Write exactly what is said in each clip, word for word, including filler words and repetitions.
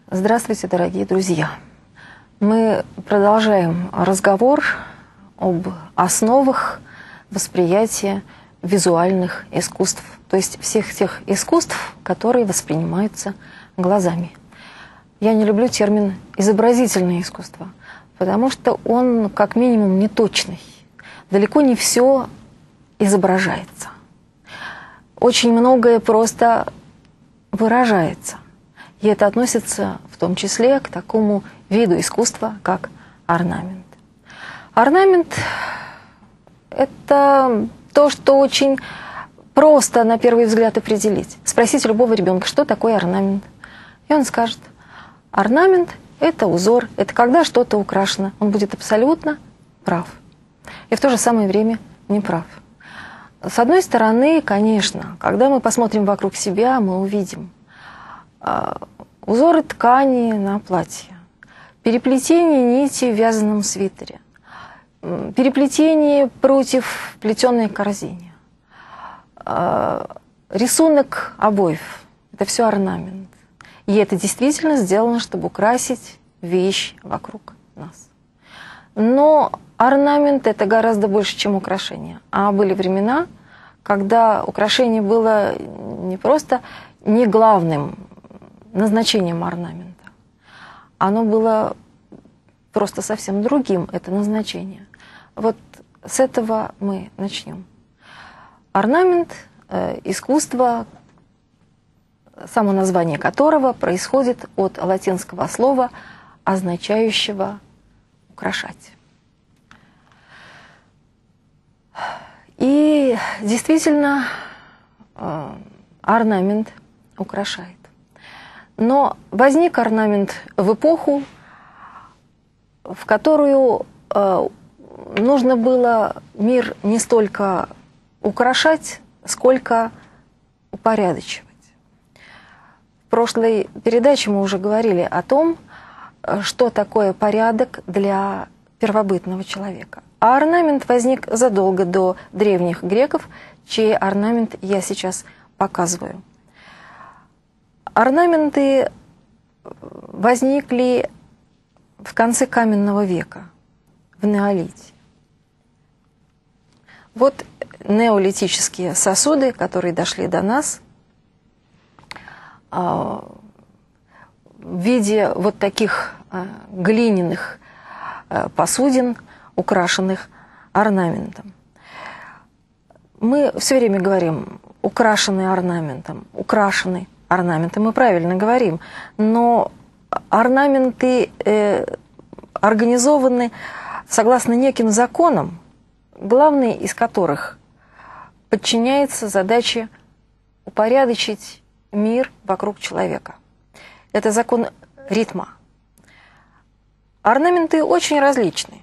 Здравствуйте, дорогие друзья! Мы продолжаем разговор об основах восприятия визуальных искусств, то есть всех тех искусств, которые воспринимаются глазами. Я не люблю термин «изобразительное искусство», потому что он как минимум неточный. Далеко не все изображается. Очень многое просто выражается. И это относится в том числе к такому виду искусства, как орнамент. Орнамент – это то, что очень просто на первый взгляд определить. Спросите любого ребенка, что такое орнамент. И он скажет: орнамент – это узор, это когда что-то украшено. Он будет абсолютно прав. И в то же самое время не прав. С одной стороны, конечно, когда мы посмотрим вокруг себя, мы увидим узоры ткани на платье, переплетение нити в вязаном свитере, переплетение прутьев в плетеной корзине, рисунок обоев. Это все орнамент. И это действительно сделано, чтобы украсить вещь вокруг нас. Но орнамент – это гораздо больше, чем украшение. А были времена, когда украшение было не просто не главным назначением орнамента. Оно было просто совсем другим, это назначение. Вот с этого мы начнем. Орнамент э, – искусство, само название которого происходит от латинского слова, означающего «украшать». И действительно, э, орнамент украшает. Но возник орнамент в эпоху, в которую э, нужно было мир не столько украшать, сколько упорядочивать. В прошлой передаче мы уже говорили о том, что такое порядок для первобытного человека. А орнамент возник задолго до древних греков, чей орнамент я сейчас показываю. Орнаменты возникли в конце каменного века, в неолите. Вот неолитические сосуды, которые дошли до нас, в виде вот таких глиняных посудин, украшенных орнаментом. Мы все время говорим «украшенный орнаментом», «украшенный орнаменты», мы правильно говорим, но орнаменты э, организованы согласно неким законам, главный из которых подчиняется задаче упорядочить мир вокруг человека. Это закон ритма. Орнаменты очень различны.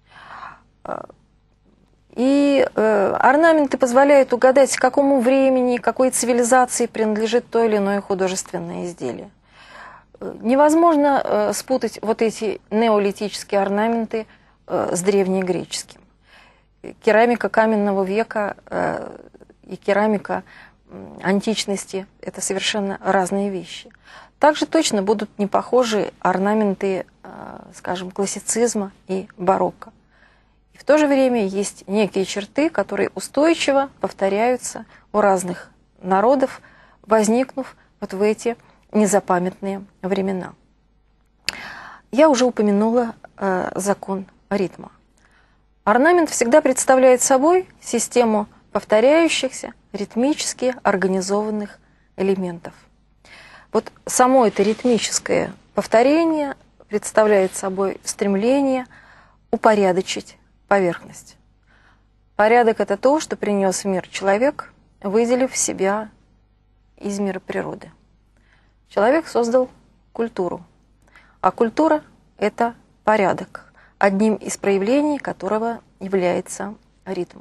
И э, орнаменты позволяют угадать, к какому времени, какой цивилизации принадлежит то или иное художественное изделие. Невозможно э, спутать вот эти неолитические орнаменты э, с древнегреческим. Керамика каменного века э, и керамика э, античности – это совершенно разные вещи. Также точно будут не похожи орнаменты, э, скажем, классицизма и барокко. И в то же время есть некие черты, которые устойчиво повторяются у разных народов, возникнув вот в эти незапамятные времена. Я уже упомянула э, закон ритма. Орнамент всегда представляет собой систему повторяющихся, ритмически организованных элементов. Вот само это ритмическое повторение представляет собой стремление упорядочить поверхность. Порядок – это то, что принес в мир человек, выделив себя из мира природы. Человек создал культуру, а культура – это порядок, одним из проявлений которого является ритм.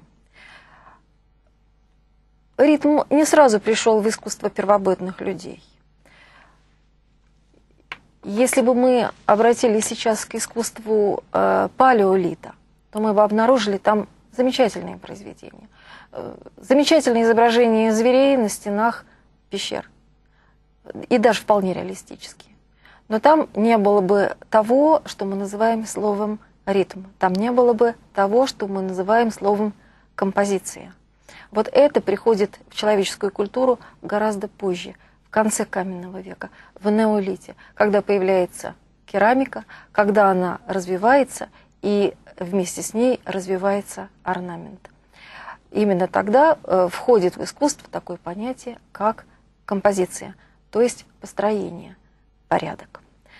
Ритм не сразу пришел в искусство первобытных людей. Если бы мы обратились сейчас к искусству э, палеолита, то мы бы обнаружили там замечательные произведения. Замечательные изображения зверей на стенах пещер. И даже вполне реалистические. но там не было бы того, что мы называем словом ритм. Там не было бы того, что мы называем словом композиция. Вот это приходит в человеческую культуру гораздо позже, в конце каменного века, в неолите, когда появляется керамика, когда она развивается, и вместе с ней развивается орнамент. Именно тогда э, входит в искусство такое понятие, как композиция, то есть построение, порядок.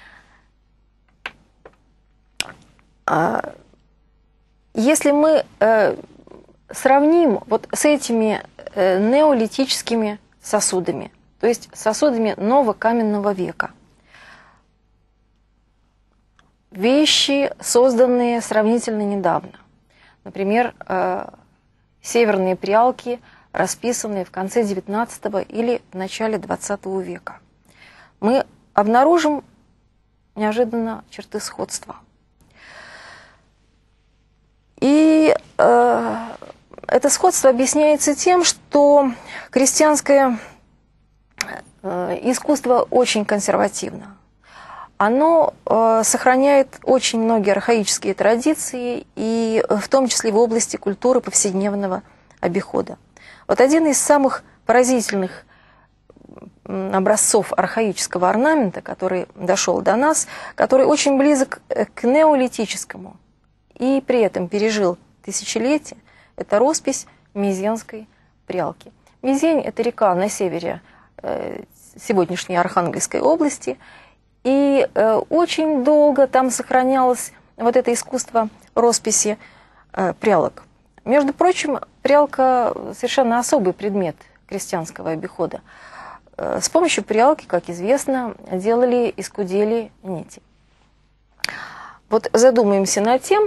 А если мы э, сравним вот с этими э, неолитическими сосудами, то есть сосудами новокаменного века, вещи, созданные сравнительно недавно, например, э, северные прялки, расписанные в конце девятнадцатого или в начале двадцатого века, мы обнаружим неожиданно черты сходства. И э, это сходство объясняется тем, что крестьянское э, искусство очень консервативно. Оно э, сохраняет очень многие архаические традиции, и в том числе в области культуры повседневного обихода. Вот один из самых поразительных образцов архаического орнамента, который дошел до нас, который очень близок к неолитическому и при этом пережил тысячелетия, это роспись Мезенской прялки. Мезень – это река на севере э, сегодняшней Архангельской области, и э, очень долго там сохранялось вот это искусство росписи э, прялок. Между прочим, прялка – совершенно особый предмет крестьянского обихода. Э, с помощью прялки, как известно, делали из кудели нити. Вот задумаемся над тем,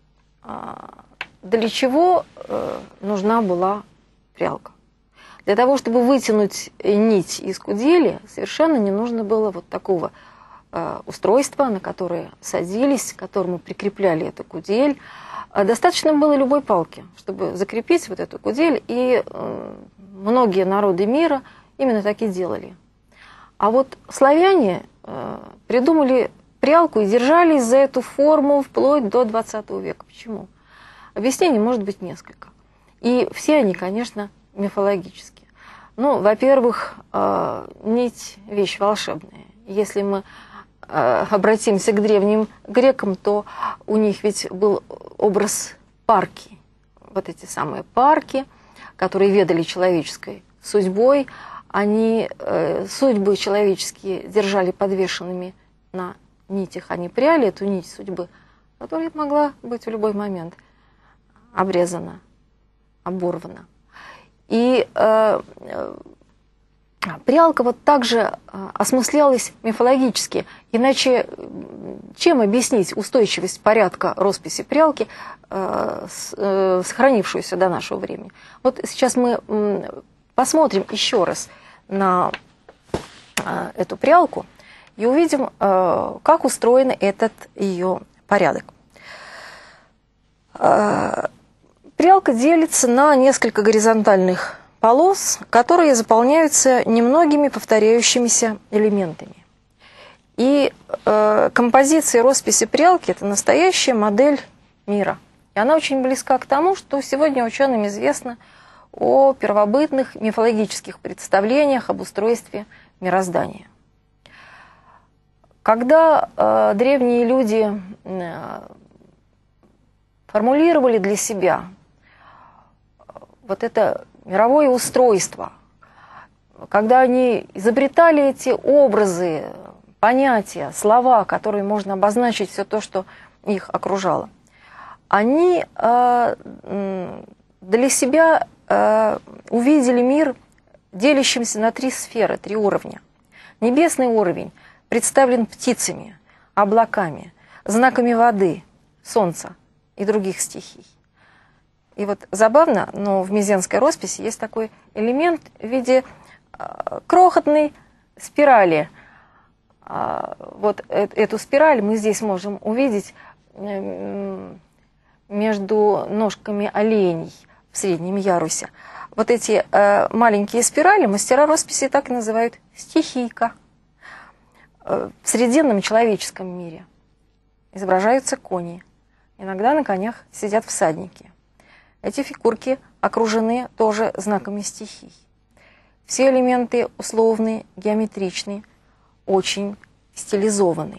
для чего нужна была прялка. Для того, чтобы вытянуть нить из кудели, совершенно не нужно было вот такого устройства, на которое садились, к которому прикрепляли эту кудель. Достаточно было любой палки, чтобы закрепить вот эту кудель, и многие народы мира именно так и делали. А вот славяне придумали прялку и держались за эту форму вплоть до двадцатого века. Почему? Объяснений может быть несколько. И все они, конечно, мифологические. Ну, во-первых, нить – вещь волшебная. Если мы обратимся к древним грекам, то у них ведь был образ парки. Вот эти самые парки, которые ведали человеческой судьбой, они судьбы человеческие держали подвешенными на нитях, они пряли эту нить судьбы, которая могла быть в любой момент обрезана, оборвана. И э, прялка вот также осмыслялась мифологически. Иначе чем объяснить устойчивость порядка росписи прялки, э, с, э, сохранившуюся до нашего времени? Вот сейчас мы э, посмотрим еще раз на э, эту прялку и увидим, как устроен этот ее порядок. Прялка делится на несколько горизонтальных полос, которые заполняются немногими повторяющимися элементами. И композиция росписи прялки – это настоящая модель мира. И она очень близка к тому, что сегодня ученым известно о первобытных мифологических представлениях об устройстве мироздания. Когда э, древние люди э, формулировали для себя вот это мировое устройство, когда они изобретали эти образы, понятия, слова, которые можно обозначить все то, что их окружало, они э, для себя э, увидели мир, делящимся на три сферы, три уровня. Небесный уровень представлен птицами, облаками, знаками воды, солнца и других стихий. И вот забавно, но в Мезенской росписи есть такой элемент в виде э, крохотной спирали. А, вот э, эту спираль мы здесь можем увидеть э, между ножками оленей в среднем ярусе. Вот эти э, маленькие спирали мастера росписи так и называют стихийка. В срединном человеческом мире изображаются кони. Иногда на конях сидят всадники. Эти фигурки окружены тоже знаками стихий. Все элементы условные, геометричные, очень стилизованные.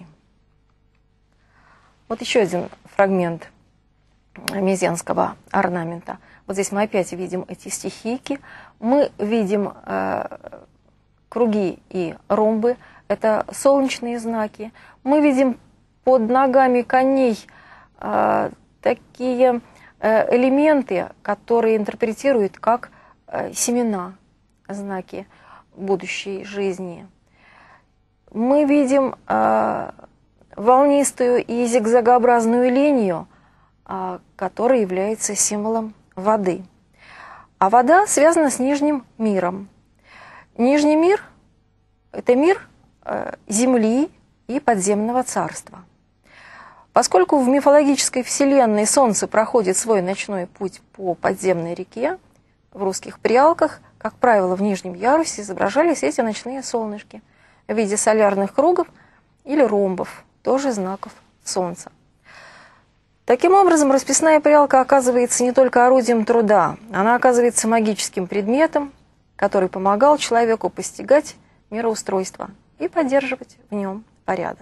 Вот еще один фрагмент мезенского орнамента. Вот здесь мы опять видим эти стихийки. Мы видим э, круги и ромбы. Это солнечные знаки. Мы видим под ногами коней э, такие э, элементы, которые интерпретируют как э, семена, знаки будущей жизни. Мы видим э, волнистую и зигзагообразную линию, э, которая является символом воды. А вода связана с нижним миром. Нижний мир – это мир э, земли и подземного царства. Поскольку в мифологической вселенной Солнце проходит свой ночной путь по подземной реке, в русских прялках, как правило, в нижнем ярусе изображались эти ночные солнышки в виде солярных кругов или ромбов, тоже знаков Солнца. Таким образом, расписная прялка оказывается не только орудием труда, она оказывается магическим предметом, который помогал человеку постигать мироустройство и поддерживать в нем порядок.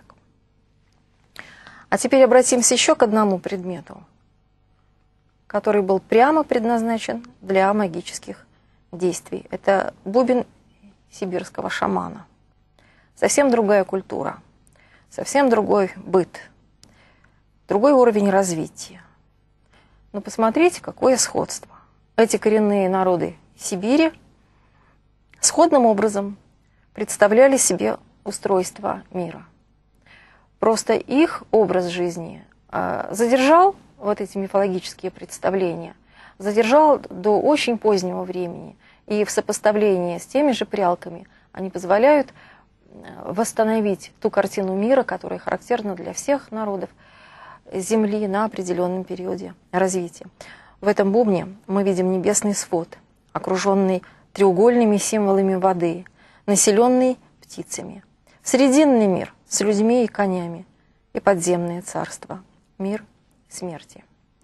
А теперь обратимся еще к одному предмету, который был прямо предназначен для магических действий. Это бубен сибирского шамана. Совсем другая культура, совсем другой быт, другой уровень развития. Но посмотрите, какое сходство. Эти коренные народы Сибири сходным образом представляли себе устройство мира. Просто их образ жизни задержал вот эти мифологические представления, задержал до очень позднего времени. И в сопоставлении с теми же прялками они позволяют восстановить ту картину мира, которая характерна для всех народов Земли на определенном периоде развития. В этом бубне мы видим небесный свод, окруженный треугольными символами воды, населенный птицами. Срединный мир с людьми и конями, и подземное царство, мир смерти.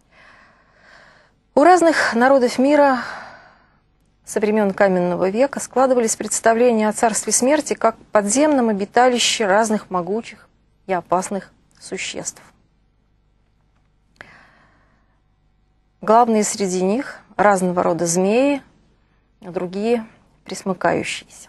У разных народов мира со времен каменного века складывались представления о царстве смерти как подземном обиталище разных могучих и опасных существ. Главные среди них разного рода змеи, а другие пресмыкающиеся.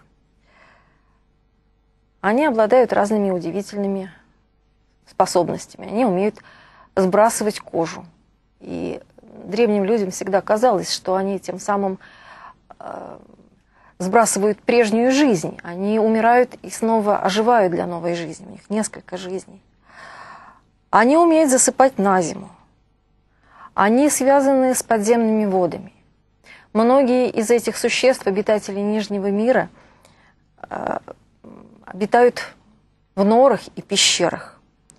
Они обладают разными удивительными способностями. Они умеют сбрасывать кожу. И древним людям всегда казалось, что они тем самым э, сбрасывают прежнюю жизнь. Они умирают и снова оживают для новой жизни. У них несколько жизней. Они умеют засыпать на зиму. Они связаны с подземными водами. Многие из этих существ, обитатели Нижнего мира, э, обитают в норах и пещерах.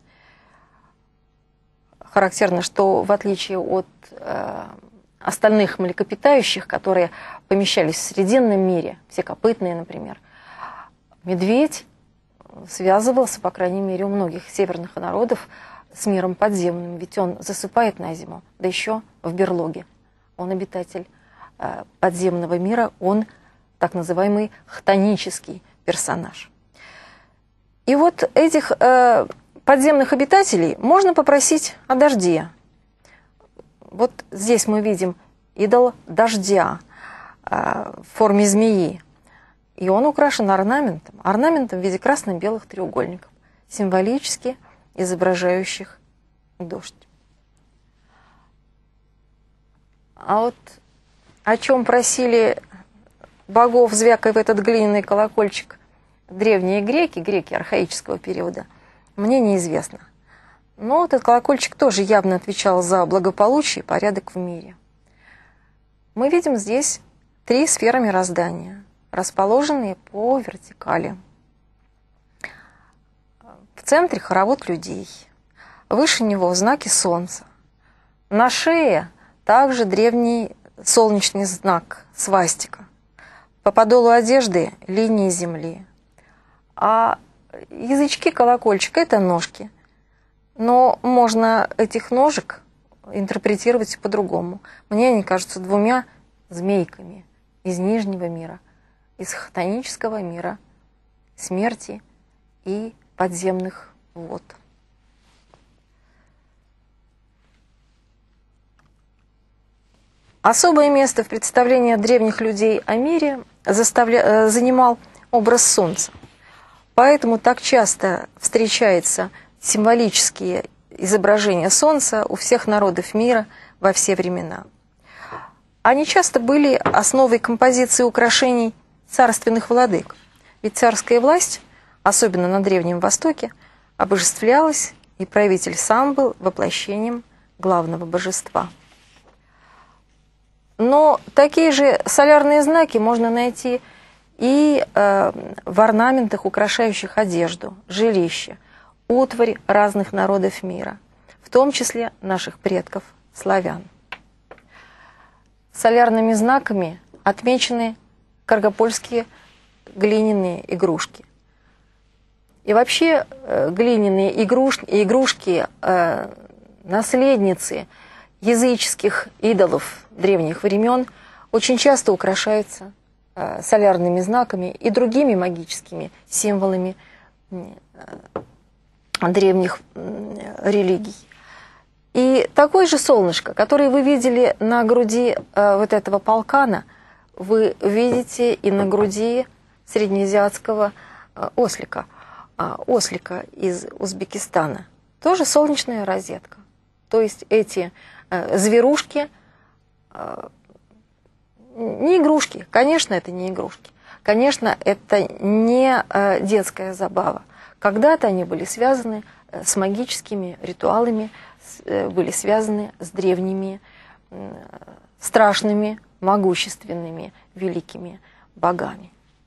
Характерно, что в отличие от э, остальных млекопитающих, которые помещались в Срединном мире, все копытные, например, медведь связывался, по крайней мере, у многих северных народов с миром подземным, ведь он засыпает на зиму, да еще в берлоге. Он обитатель э, подземного мира, он так называемый хтонический персонаж. И вот этих э, подземных обитателей можно попросить о дожде. Вот здесь мы видим идол дождя э, в форме змеи. И он украшен орнаментом, орнаментом в виде красно-белых треугольников, символически изображающих дождь. А вот о чем просили богов, звякая в этот глиняный колокольчик, древние греки, греки архаического периода, мне неизвестно. Но этот колокольчик тоже явно отвечал за благополучие и порядок в мире. Мы видим здесь три сферы мироздания, расположенные по вертикали. В центре хоровод людей, выше него знаки солнца. На шее также древний солнечный знак свастика. По подолу одежды линии земли. А язычки, колокольчик – это ножки. Но можно этих ножек интерпретировать по-другому. Мне они кажутся двумя змейками из нижнего мира, из хтонического мира, смерти и подземных вод. Особое место в представлении древних людей о мире заставля... занимал образ Солнца. Поэтому так часто встречаются символические изображения Солнца у всех народов мира во все времена. Они часто были основой композиции украшений царственных владык. Ведь царская власть, особенно на Древнем Востоке, обожествлялась, и правитель сам был воплощением главного божества. Но такие же солярные знаки можно найти и э, в орнаментах, украшающих одежду, жилище, утварь разных народов мира, в том числе наших предков славян. Солярными знаками отмечены каргопольские глиняные игрушки. И вообще э, глиняные игрушки, игрушки э, наследницы языческих идолов древних времен очень часто украшаются э, солярными знаками и другими магическими символами э, древних э, религий. И такое же солнышко, которое вы видели на груди э, вот этого полкана, вы видите и на груди среднеазиатского э, ослика, э, ослика из Узбекистана. Тоже солнечная розетка. То есть эти э, зверушки, э, не игрушки, конечно, это не игрушки, конечно, это не э, детская забава. Когда-то они были связаны э, с магическими ритуалами, с, э, были связаны с древними, э, страшными, могущественными, великими богами.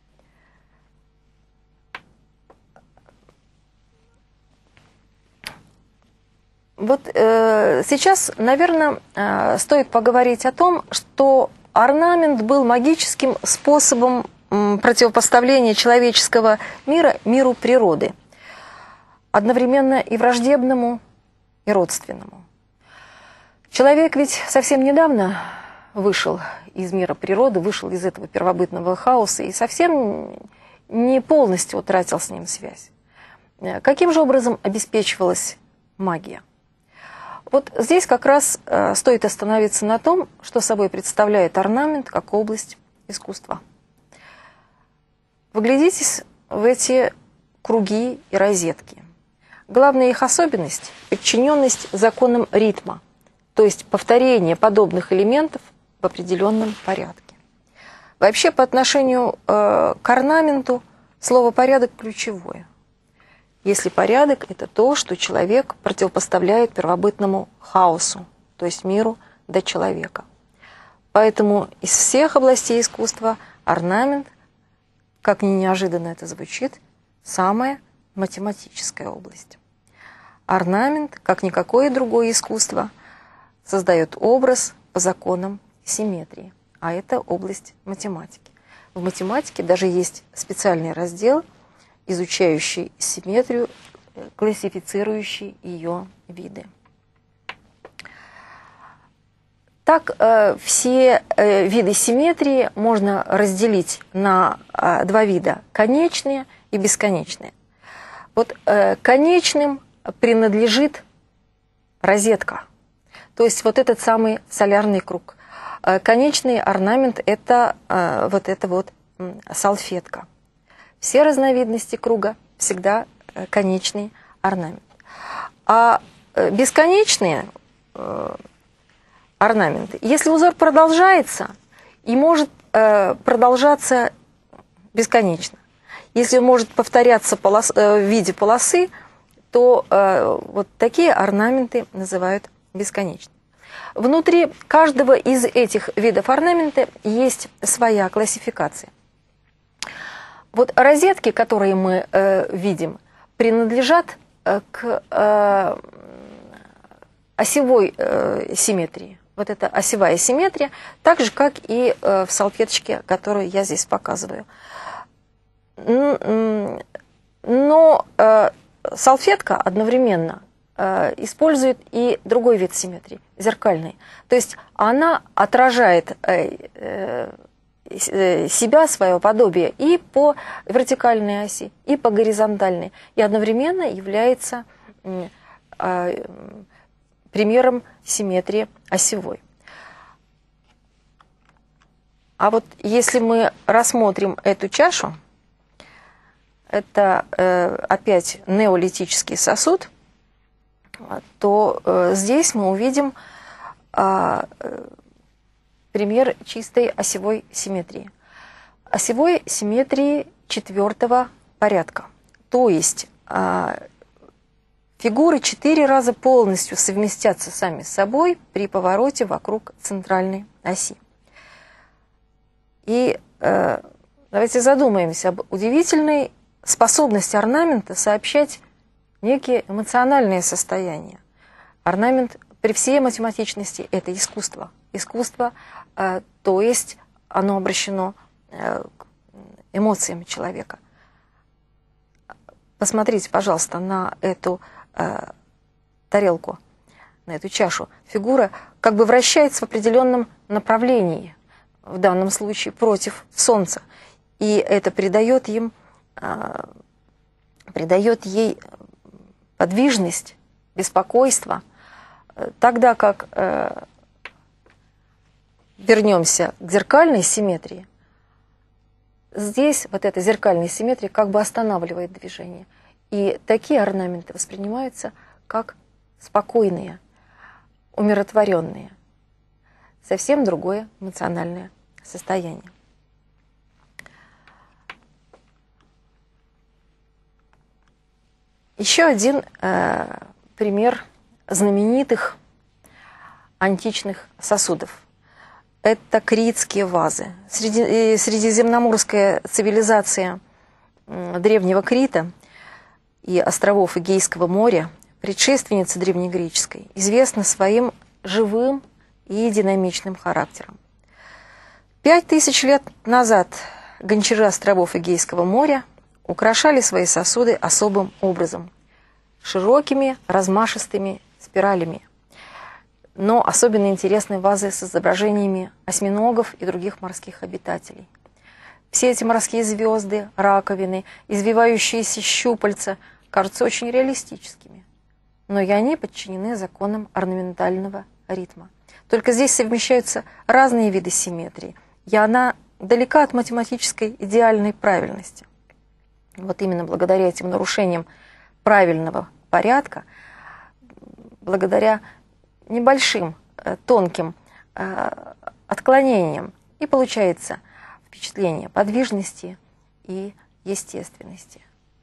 Вот э, сейчас, наверное, э, стоит поговорить о том, что орнамент был магическим способом э, противопоставления человеческого мира миру природы, одновременно и враждебному, и родственному. Человек ведь совсем недавно вышел из мира природы, вышел из этого первобытного хаоса и совсем не полностью утратил с ним связь. Каким же образом обеспечивалась магия? Вот здесь как раз э, стоит остановиться на том, что собой представляет орнамент как область искусства. Вглядитесь в эти круги и розетки. Главная их особенность – подчиненность законам ритма, то есть повторение подобных элементов в определенном порядке. Вообще, по отношению э, к орнаменту слово «порядок» ключевое. Если порядок – это то, что человек противопоставляет первобытному хаосу, то есть миру до человека. Поэтому из всех областей искусства орнамент, как ни неожиданно это звучит, самая математическая область. Орнамент, как никакое другое искусство, создает образ по законам симметрии, а это область математики. В математике даже есть специальный раздел, изучающий симметрию, классифицирующий ее виды. Так, э, все э, виды симметрии можно разделить на э, два вида – конечные и бесконечные. Вот э, конечным принадлежит розетка, то есть вот этот самый солярный круг. Э, конечный орнамент – это э, вот эта вот э, салфетка. Все разновидности круга всегда э, конечный орнамент. А э, бесконечные э, орнаменты, если узор продолжается и может э, продолжаться бесконечно, если он может повторяться полос, э, в виде полосы, то э, вот такие орнаменты называют бесконечными. Внутри каждого из этих видов орнамента есть своя классификация. Вот розетки, которые мы э, видим, принадлежат э, к э, осевой э, симметрии. Вот это осевая симметрия, так же, как и э, в салфеточке, которую я здесь показываю. Но э, салфетка одновременно э, использует и другой вид симметрии, зеркальный. То есть она отражает э, э, себя, свое подобие и по вертикальной оси, и по горизонтальной, и одновременно является э, примером симметрии осевой. А вот если мы рассмотрим эту чашу, это э, опять неолитический сосуд, то э, здесь мы увидим э, пример чистой осевой симметрии. Осевой симметрии четвертого порядка. То есть э, фигуры четыре раза полностью совместятся сами с собой при повороте вокруг центральной оси. И э, давайте задумаемся об удивительной способности орнамента сообщать некие эмоциональные состояния. Орнамент при всей математичности – это искусство. Искусство, э, то есть оно обращено э, к эмоциям человека. Посмотрите, пожалуйста, на эту э, тарелку, на эту чашу. Фигура как бы вращается в определенном направлении, в данном случае против Солнца. И это придает им, э, придает ей подвижность, беспокойство, тогда как э, вернемся к зеркальной симметрии, здесь вот эта зеркальная симметрия как бы останавливает движение. И такие орнаменты воспринимаются как спокойные, умиротворенные. Совсем другое эмоциональное состояние. Еще один э, пример знаменитых античных сосудов. Это критские вазы. Среди, средиземноморская цивилизация древнего Крита и островов Эгейского моря, предшественница древнегреческой, известна своим живым и динамичным характером. Пять тысяч лет назад гончары островов Эгейского моря украшали свои сосуды особым образом, широкими размашистыми спиралями. Но особенно интересны вазы с изображениями осьминогов и других морских обитателей. Все эти морские звезды, раковины, извивающиеся щупальца кажутся очень реалистическими, но и они подчинены законам орнаментального ритма. Только здесь совмещаются разные виды симметрии, и она далека от математической идеальной правильности. Вот именно благодаря этим нарушениям правильного порядка, благодаря небольшим, тонким отклонениям и получается впечатление подвижности и естественности.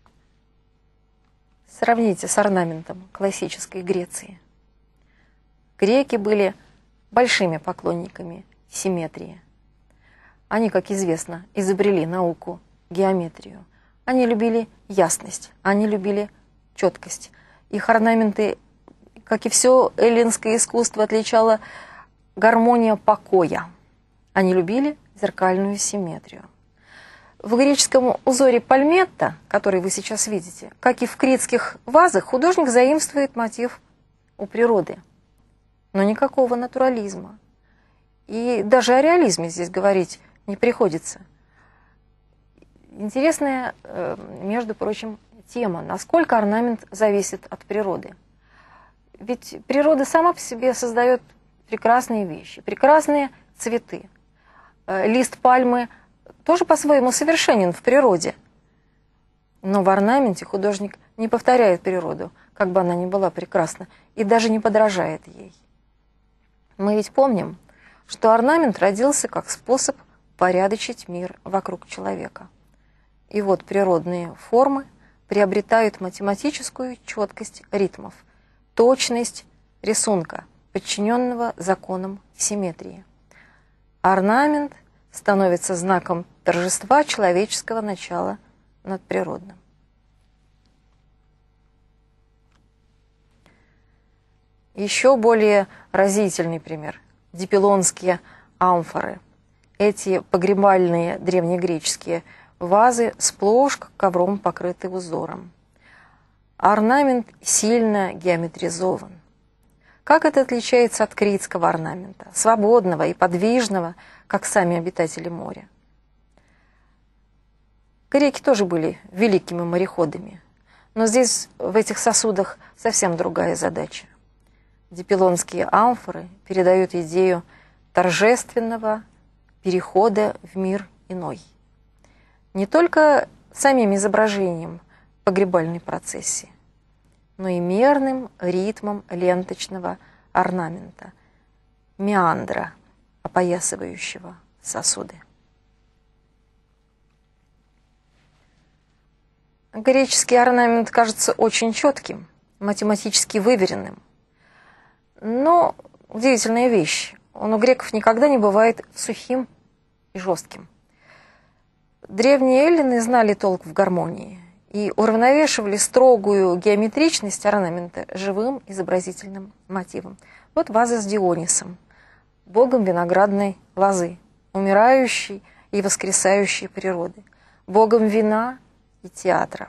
Сравните с орнаментом классической Греции. Греки были большими поклонниками симметрии. Они, как известно, изобрели науку геометрию. Они любили ясность, они любили четкость. Их орнаменты, как и все эллинское искусство, отличала гармония покоя. Они любили зеркальную симметрию. В греческом узоре пальметта, который вы сейчас видите, как и в критских вазах, художник заимствует мотив у природы, но никакого натурализма. И даже о реализме здесь говорить не приходится. Интересная, между прочим, тема, насколько орнамент зависит от природы. Ведь природа сама по себе создает прекрасные вещи, прекрасные цветы. Лист пальмы тоже по-своему совершенен в природе. Но в орнаменте художник не повторяет природу, как бы она ни была прекрасна, и даже не подражает ей. Мы ведь помним, что орнамент родился как способ упорядочить мир вокруг человека. И вот природные формы приобретают математическую четкость ритмов, точность рисунка, подчиненного законам симметрии. Орнамент становится знаком торжества человеческого начала над природным. Еще более разительный пример – дипилонские амфоры. Эти погребальные древнегреческие вазы сплошь ковром покрыты узором. Орнамент сильно геометризован. Как это отличается от критского орнамента, свободного и подвижного, как сами обитатели моря? Греки тоже были великими мореходами, но здесь, в этих сосудах, совсем другая задача. Дипилонские амфоры передают идею торжественного перехода в мир иной. Не только самим изображением погребальной процессии, но и мерным ритмом ленточного орнамента, меандра, опоясывающего сосуды. Греческий орнамент кажется очень четким, математически выверенным. Но удивительная вещь, он у греков никогда не бывает сухим и жестким. Древние эллины знали толк в гармонии и уравновешивали строгую геометричность орнамента живым изобразительным мотивом. Вот ваза с Дионисом, богом виноградной лозы, умирающей и воскресающей природы, богом вина и театра.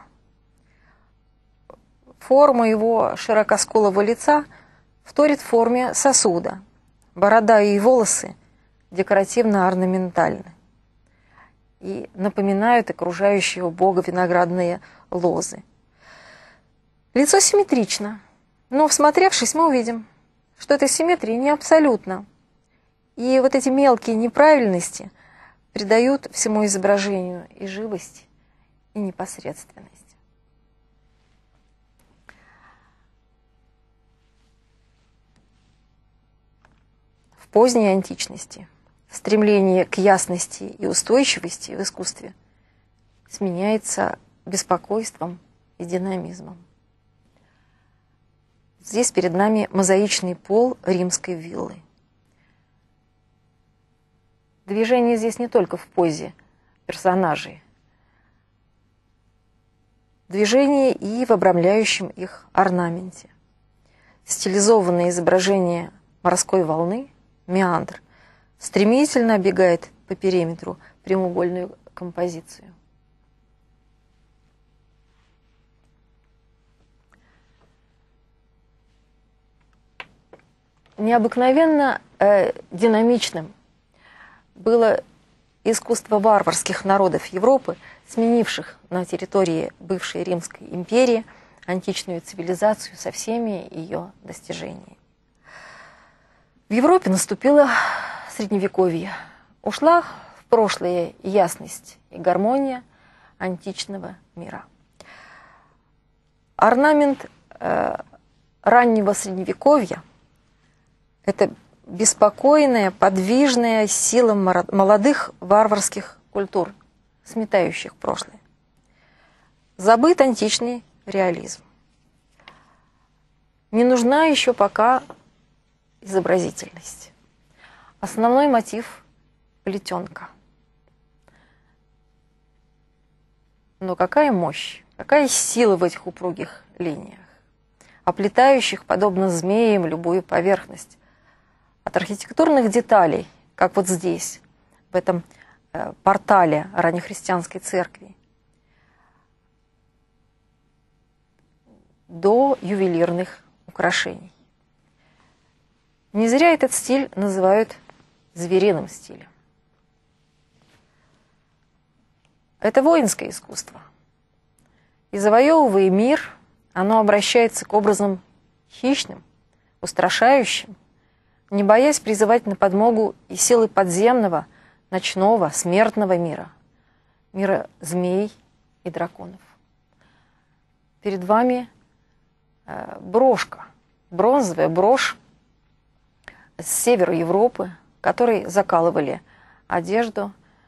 Форма его широкоскулого лица вторит форме сосуда. Борода и волосы декоративно-орнаментальны и напоминают окружающего бога виноградные лозы. Лицо симметрично, но, всмотревшись, мы увидим, что эта симметрия не абсолютна. И вот эти мелкие неправильности придают всему изображению и живость, и непосредственность. В поздней античности стремление к ясности и устойчивости в искусстве сменяется беспокойством и динамизмом. Здесь перед нами мозаичный пол римской виллы. Движение здесь не только в позе персонажей. Движение и в обрамляющем их орнаменте. Стилизованное изображение морской волны, меандр, стремительно оббегает по периметру прямоугольную композицию. Необыкновенно э, динамичным было искусство варварских народов Европы, сменивших на территории бывшей Римской империи античную цивилизацию со всеми ее достижениями. В Европе наступило Средневековье. Ушла в прошлое ясность и гармония античного мира. Орнамент э, раннего Средневековья – это беспокойная, подвижная сила молодых варварских культур, сметающих прошлое. Забыт античный реализм. Не нужна еще пока изобразительность. Основной мотив – плетенка. Но какая мощь, какая сила в этих упругих линиях, оплетающих, подобно змеям, любую поверхность. От архитектурных деталей, как вот здесь, в этом э, портале раннехристианской церкви, до ювелирных украшений. Не зря этот стиль называют звериным стилем. Это воинское искусство. И завоевывая мир, оно обращается к образам хищным, устрашающим, не боясь призывать на подмогу и силы подземного, ночного, смертного мира, мира змей и драконов. Перед вами э, брошка, бронзовая брошь с севера Европы, которой закалывали одежду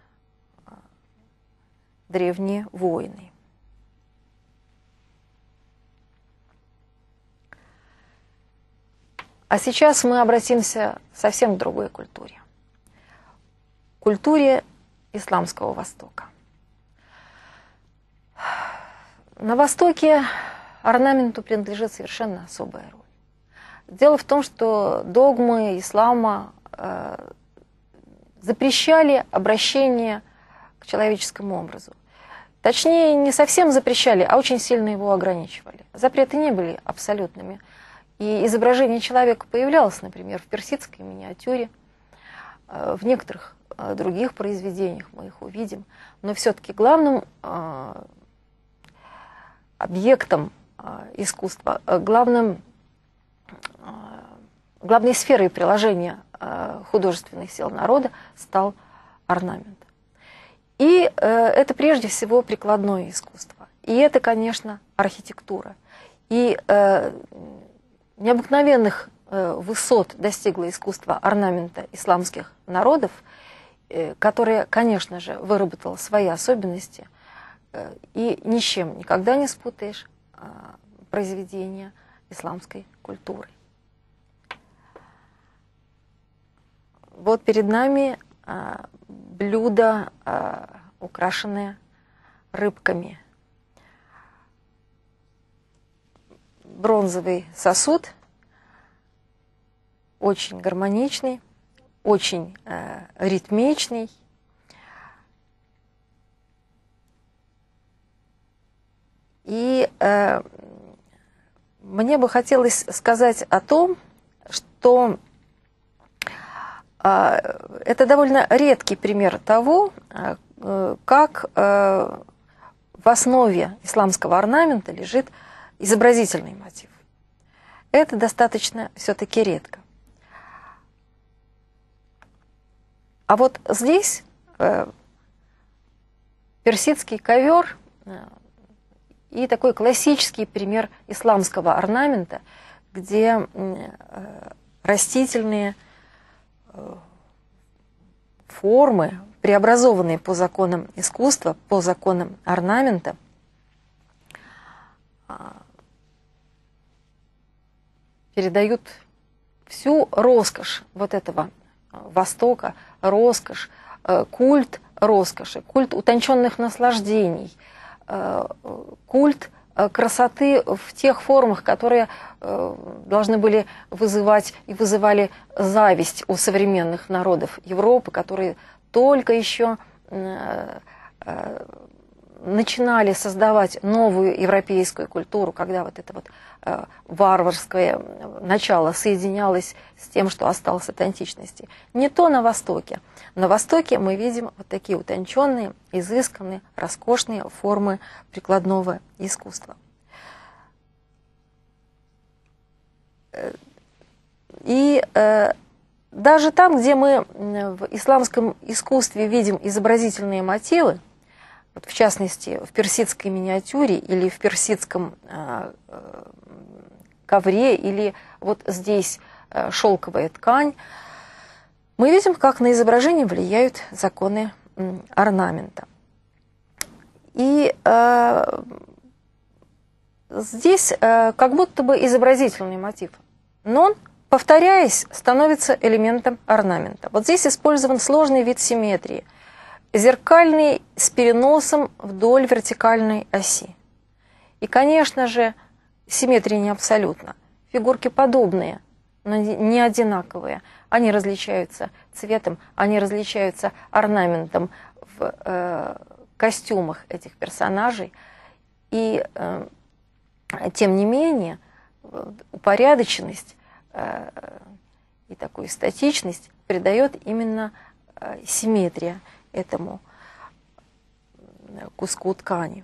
древние воины. А сейчас мы обратимся совсем к другой культуре. Культуре исламского Востока. На Востоке орнаменту принадлежит совершенно особая роль. Дело в том, что догмы ислама э, запрещали обращение к человеческому образу. Точнее, не совсем запрещали, а очень сильно его ограничивали. Запреты не были абсолютными. И изображение человека появлялось, например, в персидской миниатюре, в некоторых других произведениях мы их увидим. Но все-таки главным объектом искусства, главным, главной сферой приложения художественных сил народа стал орнамент. И э, это прежде всего прикладное искусство. И это, конечно, архитектура. И э, необыкновенных э, высот достигло искусство орнамента исламских народов, э, которое, конечно же, выработало свои особенности. Э, и ни с чем никогда не спутаешь э, произведения исламской культуры. Вот перед нами э, блюда, э, украшенные рыбками. Бронзовый сосуд, очень гармоничный, очень э, ритмичный. И э, мне бы хотелось сказать о том, что это довольно редкий пример того, как в основе исламского орнамента лежит изобразительный мотив. Это достаточно все-таки редко. А вот здесь персидский ковер и такой классический пример исламского орнамента, где растительные формы, преобразованные по законам искусства, по законам орнамента, передают всю роскошь вот этого Востока, роскошь, культ роскоши, культ утонченных наслаждений, культ красоты в тех формах, которые должны были вызывать и вызывали зависть у современных народов Европы, которые только еще начинали создавать новую европейскую культуру, когда вот это вот варварское начало соединялось с тем, что осталось от античности. Не то на Востоке. На Востоке мы видим вот такие утонченные, изысканные, роскошные формы прикладного искусства. И э, даже там, где мы в исламском искусстве видим изобразительные мотивы, вот в частности в персидской миниатюре или в персидском э, ковре, или вот здесь э, шелковая ткань, мы видим, как на изображение влияют законы э, орнамента. И э, здесь э, как будто бы изобразительный мотив, но он, повторяясь, становится элементом орнамента. Вот здесь использован сложный вид симметрии, зеркальный с переносом вдоль вертикальной оси. И, конечно же, симметрия не абсолютна. Фигурки подобные, но не одинаковые. Они различаются цветом, они различаются орнаментом в э, костюмах этих персонажей. И, э, тем не менее, упорядоченность э, и такую статичность придает именно э, симметрия этому куску ткани.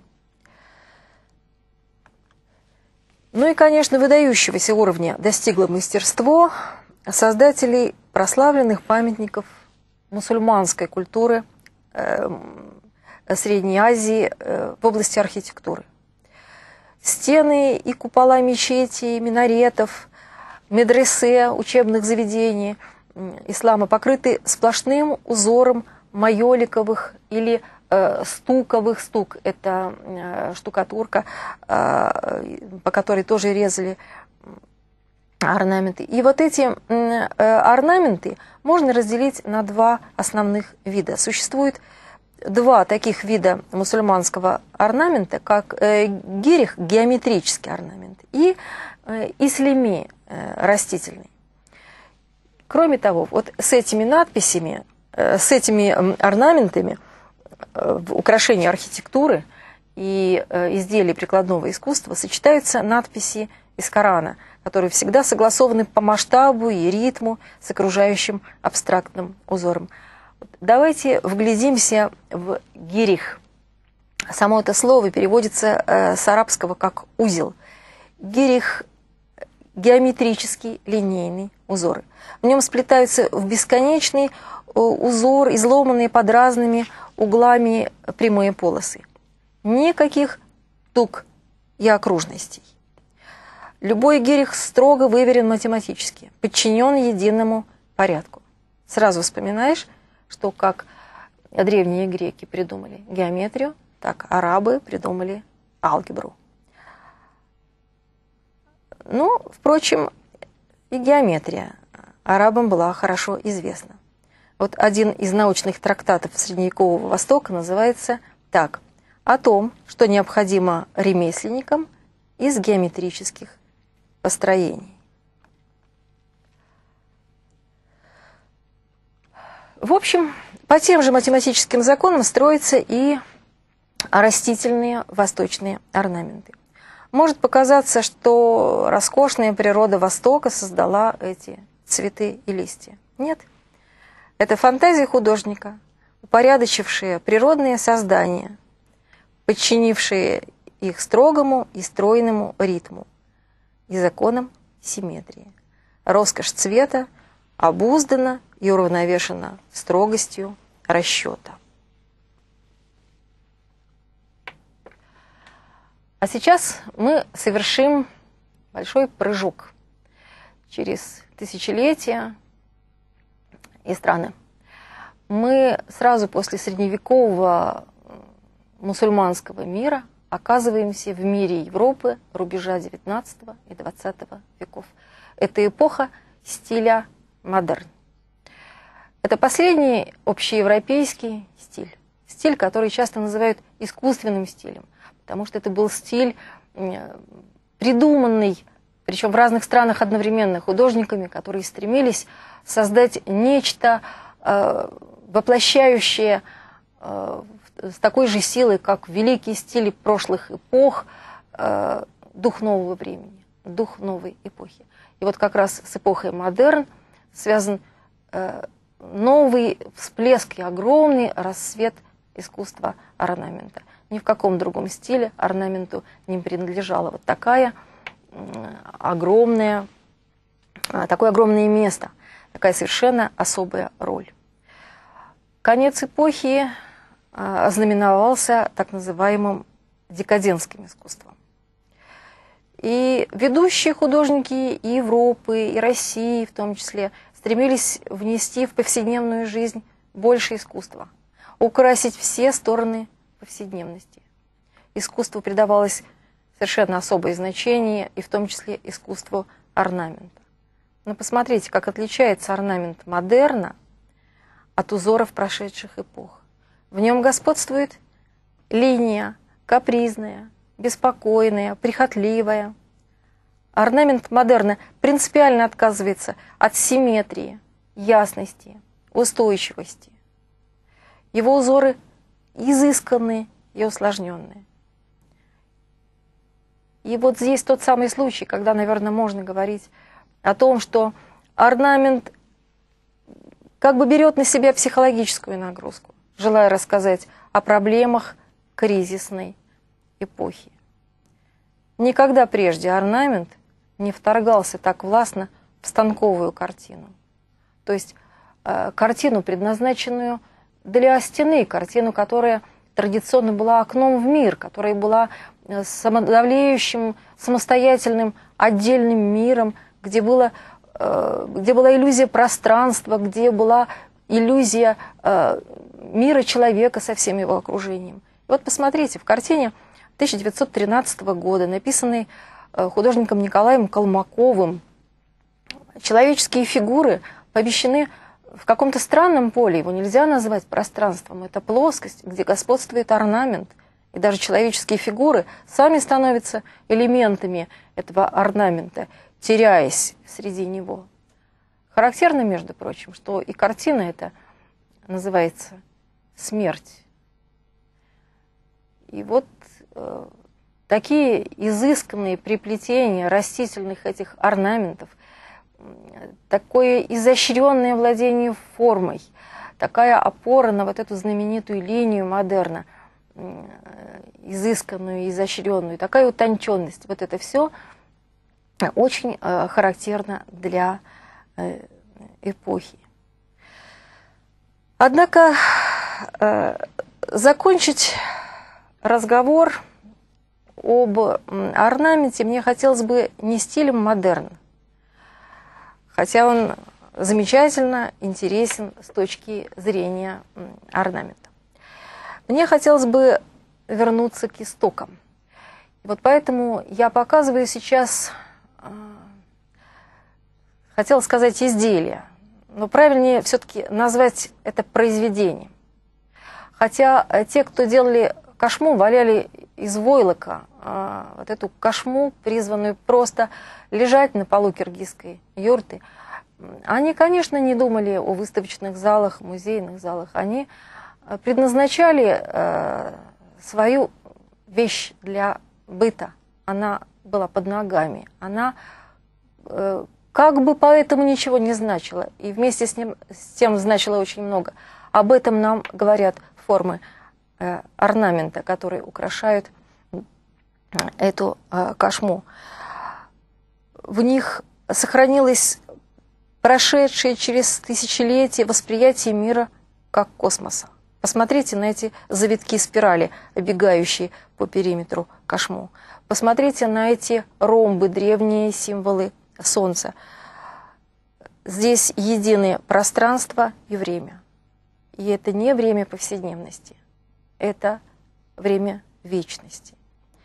Ну и, конечно, выдающегося уровня достигло мастерство создателей прославленных памятников мусульманской культуры э, Средней Азии э, в области архитектуры. Стены и купола мечетей, минаретов, медресе, учебных заведений ислама покрыты сплошным узором майоликовых или э, стуковых, стук – это э, штукатурка, э, по которой тоже резали орнаменты. И вот эти э, орнаменты можно разделить на два основных вида. Существует два таких вида мусульманского орнамента, как э, гирих, геометрический орнамент, и э, ислими, э, растительный. Кроме того, вот с этими надписями, э, с этими орнаментами э, в украшении архитектуры и изделий прикладного искусства сочетаются надписи из Корана, которые всегда согласованы по масштабу и ритму с окружающим абстрактным узором. Давайте вглядимся в гирих. Само это слово переводится с арабского как «узел». Гирих – геометрический линейный узор. В нем сплетаются в бесконечный узор, изломанные под разными углами прямые полосы. Никаких туг и окружностей. Любой гирих строго выверен математически, подчинен единому порядку. Сразу вспоминаешь, что как древние греки придумали геометрию, так арабы придумали алгебру. Ну, впрочем, и геометрия арабам была хорошо известна. Вот один из научных трактатов средневекового Востока называется так: «О том, что необходимо ремесленникам из геометрических построений». В общем, по тем же математическим законам строятся и растительные восточные орнаменты. Может показаться, что роскошная природа Востока создала эти цветы и листья. Нет. Это фантазия художника, упорядочившая природные создания, подчинившие их строгому и стройному ритму и законам симметрии. Роскошь цвета обуздана и уравновешена строгостью расчета. А сейчас мы совершим большой прыжок через тысячелетия и страны. Мы сразу после средневекового мусульманского мира оказываемся в мире Европы рубежа девятнадцатого и двадцатого веков. Это эпоха стиля модерн. Это последний общеевропейский стиль. Стиль, который часто называют искусственным стилем, потому что это был стиль, придуманный, причем в разных странах одновременно, художниками, которые стремились создать нечто, воплощающее с такой же силой, как великие стили прошлых эпох, дух нового времени, дух новой эпохи. И вот как раз с эпохой модерн связан новый всплеск и огромный рассвет искусства орнамента. Ни в каком другом стиле орнаменту не принадлежала вот такая огромная, такое огромное место, такая совершенно особая роль. Конец эпохи ознаменовался так называемым декадентским искусством. И ведущие художники и Европы, и России в том числе стремились внести в повседневную жизнь больше искусства, украсить все стороны повседневности. Искусству придавалось совершенно особое значение, и в том числе искусству орнамента. Но посмотрите, как отличается орнамент модерна от узоров прошедших эпох. В нем господствует линия капризная, беспокойная, прихотливая. Орнамент модерна принципиально отказывается от симметрии, ясности, устойчивости. Его узоры изысканные и усложненные. И вот здесь тот самый случай, когда, наверное, можно говорить о том, что орнамент как бы берет на себя психологическую нагрузку, желая рассказать о проблемах кризисной эпохи. Никогда прежде орнамент не вторгался так властно в станковую картину. То есть э, картину, предназначенную для стены, картину, которая традиционно была окном в мир, которая была самодавлеющим, самостоятельным, отдельным миром, где, было, э, где была иллюзия пространства, где была иллюзия э, мира человека со всем его окружением. И вот посмотрите, в картине тысяча девятьсот тринадцатого года, написанной э, художником Николаем Колмаковым, человеческие фигуры помещены в каком-то странном поле, его нельзя назвать пространством, это плоскость, где господствует орнамент, и даже человеческие фигуры сами становятся элементами этого орнамента, теряясь среди него. Характерно, между прочим, что и картина эта называется «Смерть». И вот такие изысканные приплетения растительных этих орнаментов, такое изощренное владение формой, такая опора на вот эту знаменитую линию модерна, изысканную, изощренную, такая утонченность. Вот это все очень характерно для эпохи. Однако закончить разговор об орнаменте мне хотелось бы не стилем модерн, хотя он замечательно интересен с точки зрения орнамента. Мне хотелось бы вернуться к истокам. Вот поэтому я показываю сейчас, хотела сказать, изделие, но правильнее все-таки назвать это произведением. Хотя те, кто делали кошму, валяли из войлока вот эту кошму, призванную просто лежать на полу киргизской юрты. Они, конечно, не думали о выставочных залах, музейных залах. Они предназначали свою вещь для быта. Она была под ногами. Она как бы поэтому ничего не значила. И вместе с, ним, с тем значила очень много. Об этом нам говорят формы орнамента, которые украшают эту кошму. В них сохранилось прошедшее через тысячелетия восприятие мира как космоса. Посмотрите на эти завитки спирали, обегающие по периметру кошму. Посмотрите на эти ромбы, древние символы Солнца. Здесь единое пространство и время. И это не время повседневности, это время вечности.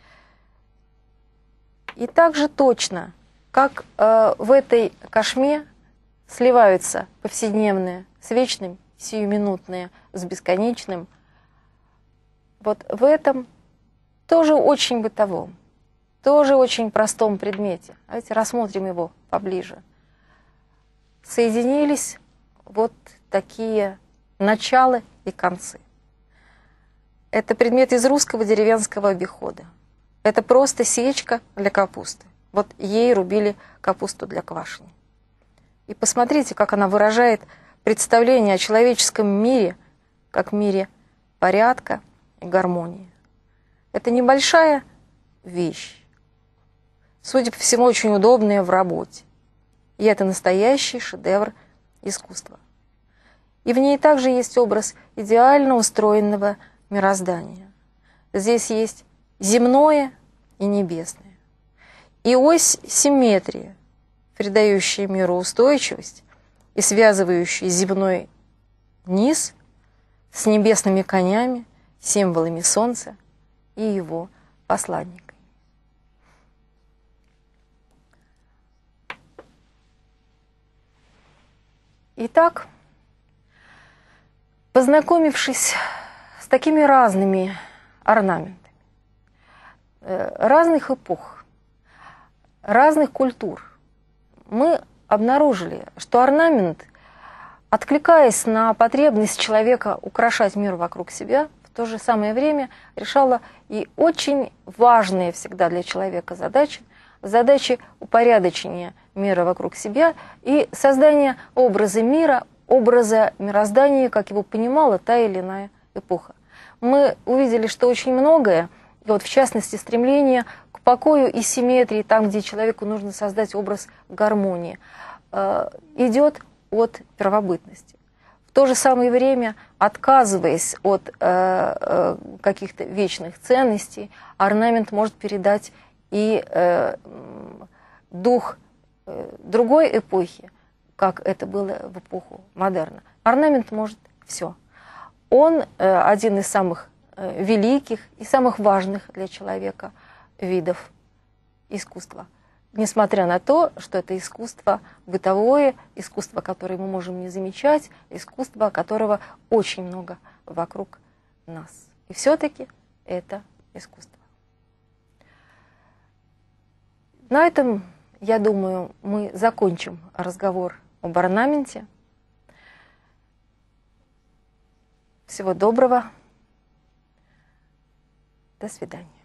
И также точно, как э, в этой кошме сливаются повседневное с вечным, сиюминутное с бесконечным, вот в этом тоже очень бытовом, тоже очень простом предмете, давайте рассмотрим его поближе, соединились вот такие начала и концы. Это предмет из русского деревенского обихода. Это просто сечка для капусты. Вот ей рубили капусту для квашни. И посмотрите, как она выражает представление о человеческом мире, как мире порядка и гармонии. Это небольшая вещь, судя по всему, очень удобная в работе. И это настоящий шедевр искусства. И в ней также есть образ идеально устроенного мироздания. Здесь есть земное и небесное. И ось симметрии, придающая миру устойчивость и связывающая земной низ с небесными конями, символами Солнца и его посланниками. Итак, познакомившись с такими разными орнаментами, разных эпох, разных культур, мы обнаружили, что орнамент, откликаясь на потребность человека украшать мир вокруг себя, в то же самое время решала и очень важные всегда для человека задачи, задачи упорядочения мира вокруг себя и создания образа мира, образа мироздания, как его понимала та или иная эпоха. Мы увидели, что очень многое, и вот в частности стремление к покою и симметрии, там, где человеку нужно создать образ гармонии, идет от первобытности. В то же самое время, отказываясь от каких-то вечных ценностей, орнамент может передать и дух другой эпохи, как это было в эпоху модерна. Орнамент может все. Он один из самых великих и самых важных для человека видов искусства. Несмотря на то, что это искусство бытовое, искусство, которое мы можем не замечать, искусство, которого очень много вокруг нас. И все-таки это искусство. На этом, я думаю, мы закончим разговор об орнаменте. Всего доброго. До свидания.